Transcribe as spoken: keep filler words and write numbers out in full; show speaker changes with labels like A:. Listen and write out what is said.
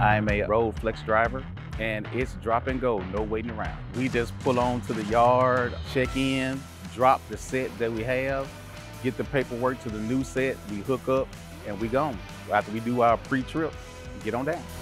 A: I'm a road flex driver, and it's drop and go, no waiting around. We just pull on to the yard, check in, drop the set that we have, get the paperwork to the new set, we hook up, and we gone. After we do our pre-trip, get on down.